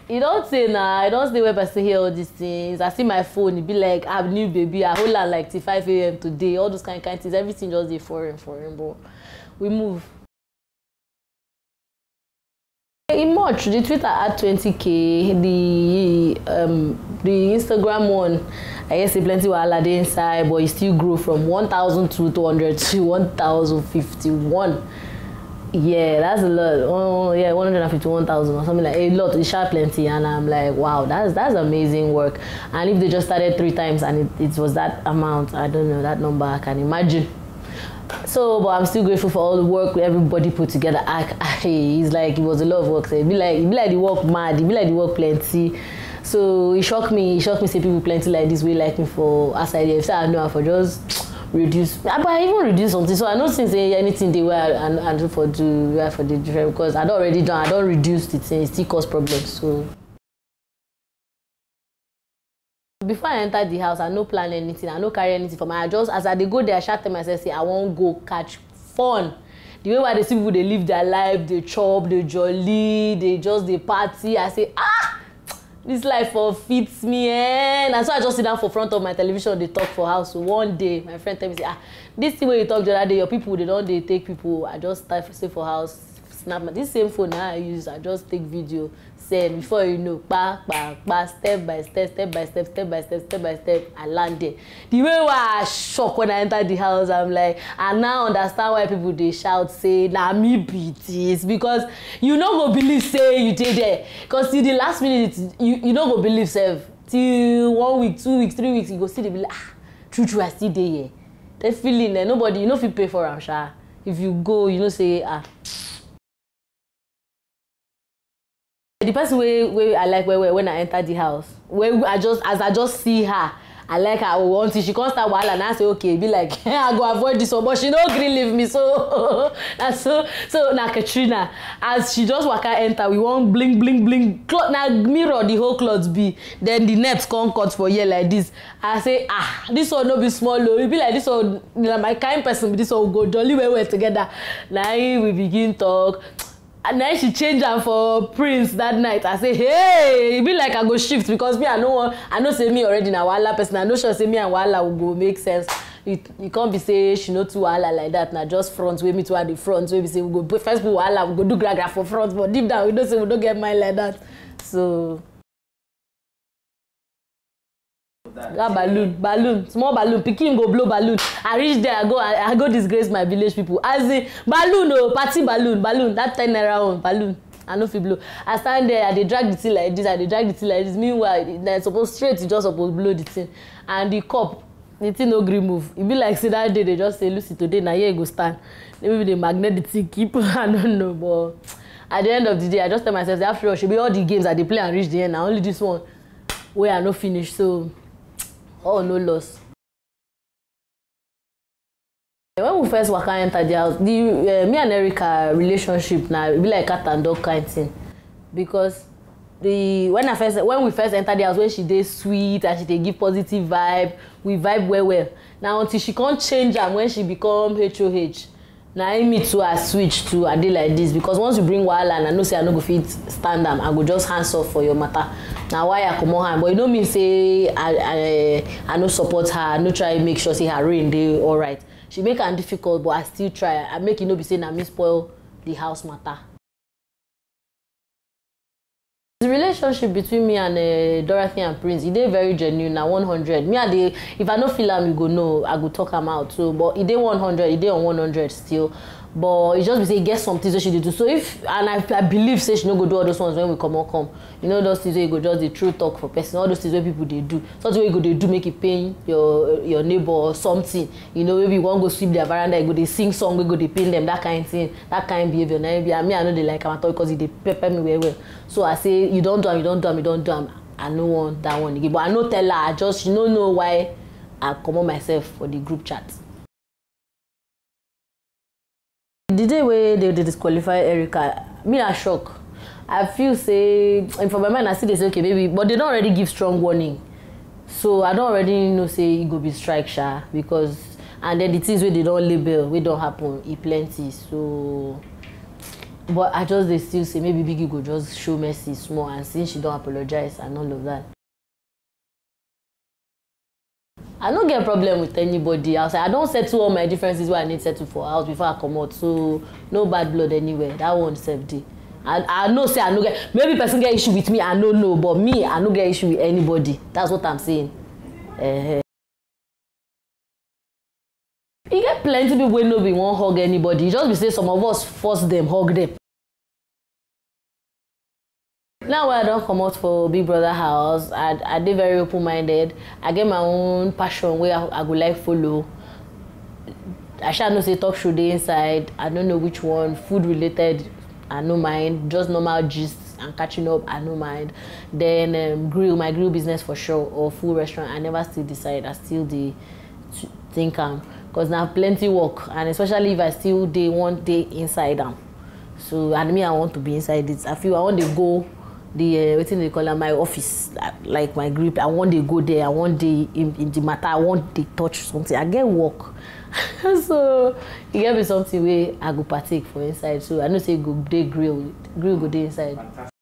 You don't say nah, I don't say where person hear all these things. I see my phone, it be like I'm new baby, I hold on like till 5 a.m. today, all those kind of things, everything just dey foreign, but we move. In March, the Twitter had 20K, the Instagram one, I guess plenty wahala dey inside, but it still grew from 1,200 to 1,051. Yeah, that's a lot. Oh, yeah, 151,000 or something like a lot. It's sharp plenty, and I'm like, wow, that's amazing work. And if they just started 3 times and it was that amount, I don't know that number. I can imagine. So, but I'm still grateful for all the work everybody put together. It's like it was a lot of work. So it be like the work mad. It be like the work plenty. So it shocked me. It shocked me. Say people plenty like this way like me for outside. If I know for just reduce, but I even reduce something. So I don't think say anything they were and do for the different because I don't already done. I don't reduce the thing. It still cause problems. So before I enter the house, I no plan anything. I no carry anything for my. I just as I dey go there, I shout to myself say I won't go catch fun. The way why they see people they live their life, they chop, they jolly, they party. I say this life fits me, and so I just sit down for front of my television, they talk for house. So one day, my friend tell me, say, this thing where you talk the other day, your people, they take people. I just stay for house, snap this same phone now I use, I just take video, send, before you know, step by step, I land there. The way why I shock when I enter the house, I'm like, I now understand why people they shout, say, nah, me beat this, because you no go believe, say, you did there. Because till the last minute, you no go believe, self. Till 1 week, 2 weeks, 3 weeks, you go see the be like, true, I still there, yeah. They feeling that nobody, you know if you pay for them, sha. If you go, you know, say, the person way I like when I enter the house, where I just see her, I like her. Want she can't start while and I say okay, be like I go avoid this one, but she don't agree leave me. So that's so now Katrina, as she just waka enter, we want bling now mirror the whole clothes be. Then the net come cut for here like this. I say this one no be small though. It be like this one, my kind person. This one go jolly well together. Now we begin talk. And then she changed her for Prince that night. I say, hey, it be like I go shift because me, I know say me already na Wala person. I know sure say me and Wala will go make sense. You can't be say she know to Wala like that. Now just front way me to the front. So we say we go first put Wala, we go do gra for front, but deep down we don't say we don't get mine like that. So that balloon, small balloon, pikin go blow balloon. I reach there, I go disgrace my village people. As in balloon, oh, party balloon, that 10 naira one balloon. I know fit blow. I stand there, they drag the thing like this, Meanwhile, they're supposed straight, you just supposed blow the thing. And the cup, the thing no green move. It be like say that day they just say, Lucy, today now here you go stand. Maybe they magnet the thing keep. I don't know, but at the end of the day, I just tell myself, after all, should be all the games that they play and reach the end. Now only this one where I no finish. So. Oh, no loss. When we first waka enter the house, me and Erica relationship now it be like cat and dog kind thing, because when we first enter the house, when she dey sweet and she dey give positive vibe, we vibe well. Now until she can't change am when she become HOH. Now me too I switch to I dey like this, because once you bring wahala and I know say I no go fit stand am, I go just hands off for your matter. Now why I comot hand, but you know me say I no support her, I no try make sure say her rain dey alright. She make am difficult, but I still try. I make it no be say na me spoil the house matter. The relationship between me and Dorothy and Prince, it dey very genuine. Na 100. Me and if I no feel am, you go know. I go talk am out. So, but it dey 100. It dey on 100 still. But it just be say get some things that she dey do. So I believe say she no go do all those ones when we come. You know those things where you go just the true talk for person. All those things where people they do. Something where you go they do make it pain your neighbor or something. You know maybe you want to go sweep their veranda, you go they sing song, we go they pain them, that kind of thing, that kind of behavior. Now maybe I know they like am because they pepper me well. So I say you don't do am. I no want that one again. But I no tell her. I just she no know why I come on myself for the group chat. The day where they disqualify Erica, me a shock. I feel say, and for my mind I see they say okay baby, but they don't already give strong warning. So I don't already know say it go be strike sha, because and then the things where they don't label, we don't happen, it plenty. So but I just dey still say maybe Biggie go just show mercy small, and since she don't apologize and all of that. I don't get a problem with anybody outside. I don't settle all my differences where I need to settle for house before I come out. So no bad blood anywhere. That one safety. I know say I no get, maybe person get issue with me, I don't know, but me, I no get issue with anybody. That's what I'm saying. You get plenty people wey no be won't hug anybody. Just be say some of us force them, hug them. Now when I don't come out for Big Brother house, I dey very open-minded. I get my own passion where I go like follow. I shall not say talk show dey inside. I don't know which one. Food related, I no mind. Just normal gist and catching up, I no mind. Then my grill business for sure, or food restaurant, I never still decide. I still dey think because now plenty work, and especially if I still dey one day inside them. So and me, I want to be inside it. I feel I want to go the wetin they call my office, like my group. I want to go there. I want the in the matter. I want to touch something. I get work. So it get me something where I go partake for inside. So I know say go dey grill go dey inside.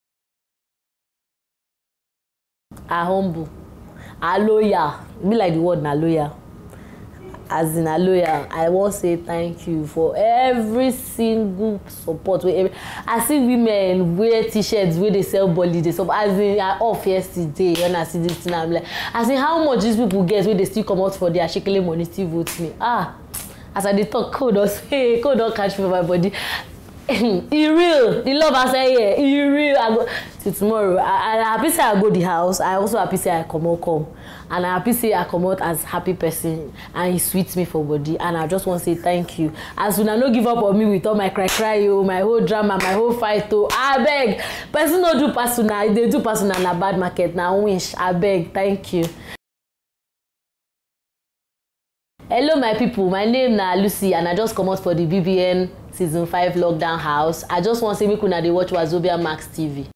I humble, I loyal. Be like the word na loyal. As in a lawyer, I want to say thank you for every single support. I see women wear t-shirts where they sell body, they sell. As in, I off yesterday when I see this thing, I'm like, as in how much these people get where they still come out for their shekele money, still vote me. As I dey talk, code don't catch me for my body. E real, the love I say yeah, e real. I go till tomorrow. I happy say I go the house. I also happy say I come, and I happy say I come out as happy person, and he sweets me for body. And I just want to say thank you. As soon as no give up on me with all my cry, my whole drama, my whole fight. I beg, person no do personal. They do personal na bad market. Now wish. I beg, thank you. Hello my people, my name na Lucy, and I just come out for the BBN season 5 lockdown house. I just want to say make una dey watch Wazobia Max TV.